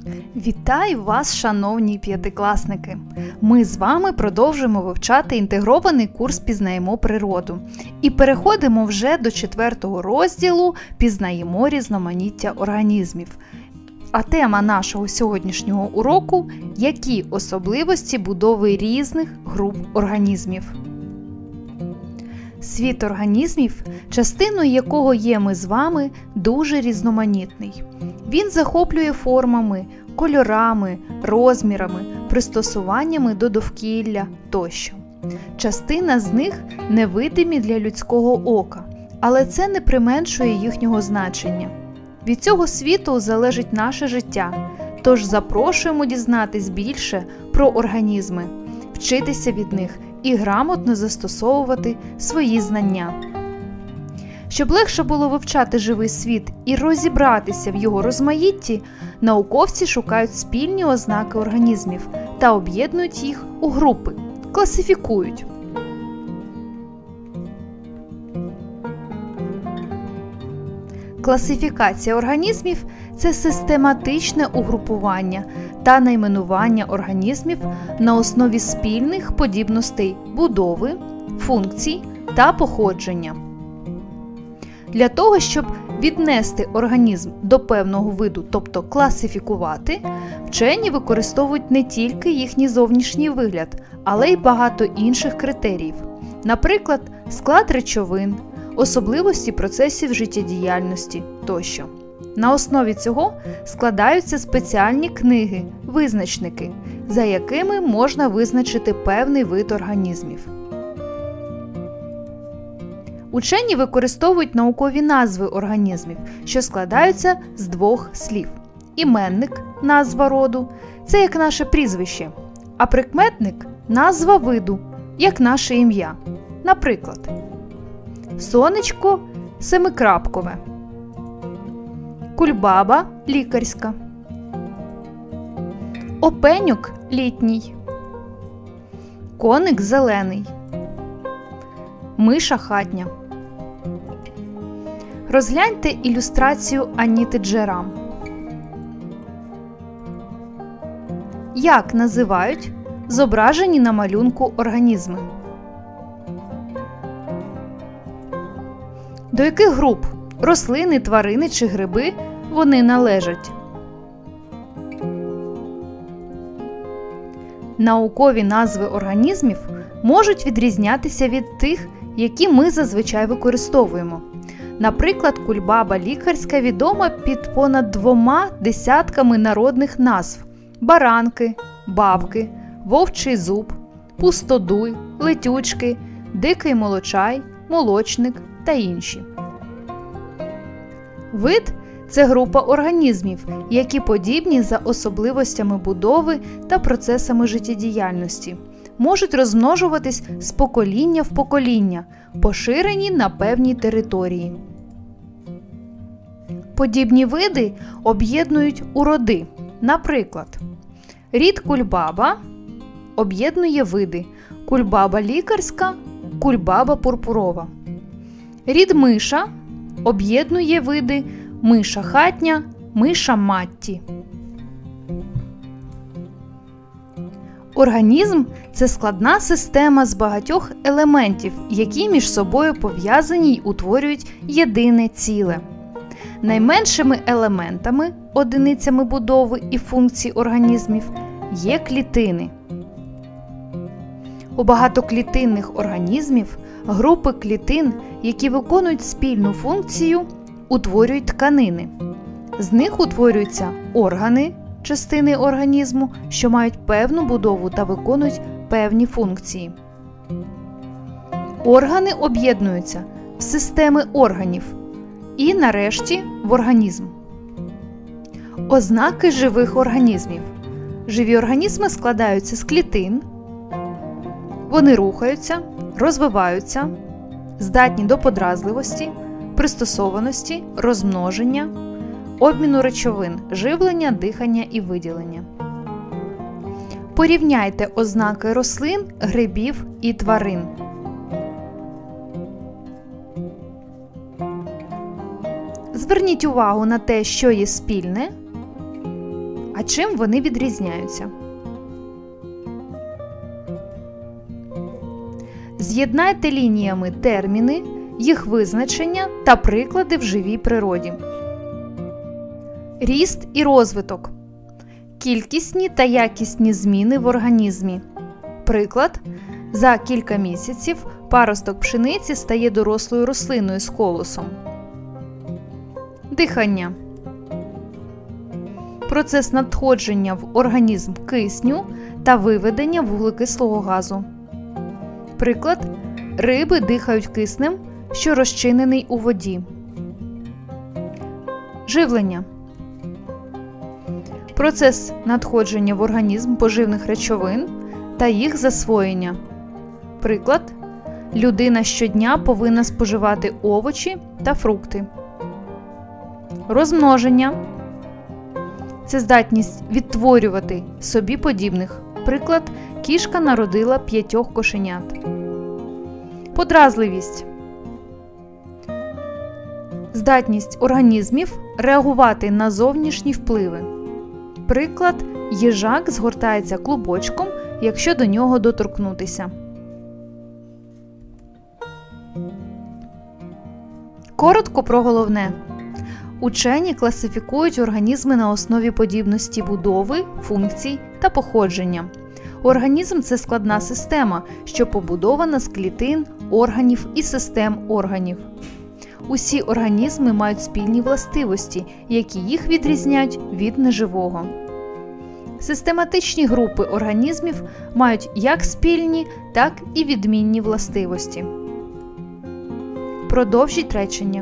Вітаю вас, шановні п'ятикласники! Ми з вами продовжуємо вивчати інтегрований курс «Пізнаємо природу» і переходимо вже до 4-го розділу «Пізнаємо різноманіття організмів». А тема нашого сьогоднішнього уроку – які особливості будови різних груп організмів. Світ організмів, частиною якого є ми з вами, дуже різноманітний. Він захоплює формами, кольорами, розмірами, пристосуваннями до довкілля тощо. Частина з них невидимі для людського ока, але це не применшує їхнього значення. Від цього світу залежить наше життя, тож запрошуємо дізнатись більше про організми, вчитися від них і грамотно застосовувати свої знання. Щоб легше було вивчати живий світ і розібратися в його розмаїтті, науковці шукають спільні ознаки організмів та об'єднують їх у групи, класифікують. Класифікація організмів – це систематичне угрупування та найменування організмів на основі спільних подібностей будови, функцій та походження. Для того, щоб віднести організм до певного виду, тобто класифікувати, вчені використовують не тільки їхній зовнішній вигляд, але й багато інших критеріїв. Наприклад, склад речовин, особливості процесів життєдіяльності тощо. На основі цього складаються спеціальні книги, визначники, за якими можна визначити певний вид організмів. Учені використовують наукові назви організмів, що складаються з двох слів. Іменник – назва роду, це як наше прізвище, а прикметник – назва виду, як наше ім'я. Наприклад, сонечко – семикрапкове, кульбаба – лікарська, опеньок – літній, коник – зелений, миша хатня. Розгляньте ілюстрацію Аніти Джерам. Як називають зображені на малюнку організми? До яких груп – рослини, тварини чи гриби – вони належать? Наукові назви організмів можуть відрізнятися від тих, які ми зазвичай використовуємо. Наприклад, кульбаба лікарська відома під понад 2 десятками народних назв – баранки, бабки, вовчий зуб, пустодуй, летючки, дикий молочай, молочник та інші. Вид – це група організмів, які подібні за особливостями будови та процесами життєдіяльності. Можуть розмножуватись з покоління в покоління, поширені на певній території. Подібні види об'єднують у роди. Наприклад, рід кульбаба об'єднує види кульбаба лікарська, кульбаба пурпурова. Рід миша об'єднує види миша хатня, миша матті. Організм – це складна система з багатьох елементів, які між собою пов'язані й утворюють єдине ціле. Найменшими елементами, одиницями будови і функцій організмів є клітини. У багатоклітинних організмів групи клітин, які виконують спільну функцію, утворюють тканини. З них утворюються органи, частини організму, що мають певну будову та виконують певні функції. Органи об'єднуються в системи органів і, нарешті, в організм. Ознаки живих організмів. Живі організми складаються з клітин. Вони рухаються, розвиваються, здатні до подразливості, пристосованості, розмноження, обміну речовин, живлення, дихання і виділення. Порівняйте ознаки рослин, грибів і тварин. Зверніть увагу на те, що є спільне, А чим вони відрізняються? З'єднайте лініями терміни, їх визначення та приклади в живій природі. Ріст і розвиток. Кількісні та якісні зміни в організмі. Приклад. За кілька місяців паросток пшениці стає дорослою рослиною з колосом. Дихання. Процес надходження в організм кисню та виведення вуглекислого газу. Приклад. Риби дихають киснем, що розчинений у воді. Живлення. Процес надходження в організм поживних речовин та їх засвоєння. Приклад. Людина щодня повинна споживати овочі та фрукти. Розмноження. Це здатність відтворювати собі подібних. Приклад. Кішка народила 5 кошенят. Подразливість. Здатність організмів реагувати на зовнішні впливи. Приклад. Їжак згортається клубочком, якщо до нього доторкнутися. Коротко про головне. Учені класифікують організми на основі подібності будови, функцій та походження. Організм – це складна система, що побудована з клітин, органів і систем органів. Усі організми мають спільні властивості, які їх відрізняють від неживого. Систематичні групи організмів мають як спільні, так і відмінні властивості. Продовжіть речення.